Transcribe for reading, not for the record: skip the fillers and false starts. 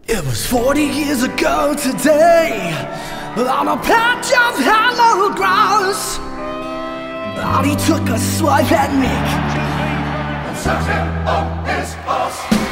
It was 40 years ago today, on a patch of hollow grass. Bobby took a swipe at Mick and set him on his ass.